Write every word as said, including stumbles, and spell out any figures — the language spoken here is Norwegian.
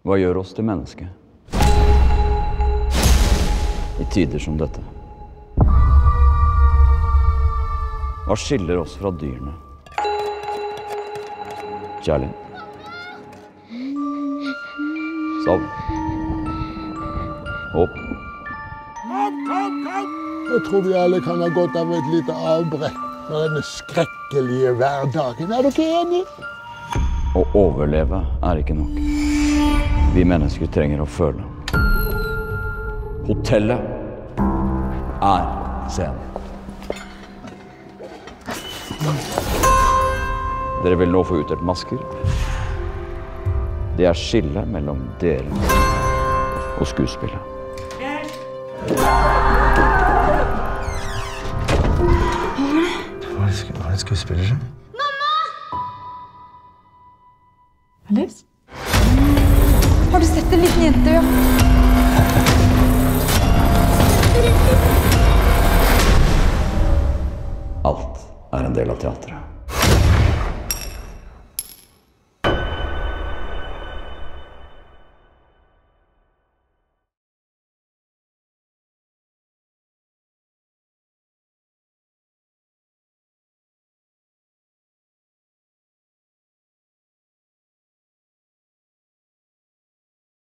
Hva gjør oss til menneske? I tider som dette. Hva skiller oss fra dyrene? Kjærlighet. Savn. Håp. Kom, kom, kom! Jeg tror vi alle kan ha godt av et lite avbrekk fra denne skrekkelige hverdagen. Er du ikke enig? Å overleve er ikke nok. Vi mennesker trenger å føle. Hotellet er scenen. Dere vil nå få utdelt masker. Det er skillet mellom dere og skuespillet. Hva er det skuespiller som? Alice? Har du sett en liten jente, ja? Alt er en del av teatret.